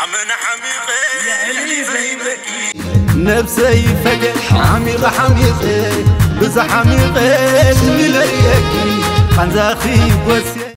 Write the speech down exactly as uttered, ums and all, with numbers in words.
من حميقي يا زيبكي نفسي فقد حميقة حميقة بز حميقة مليكي خنزاخي بوسي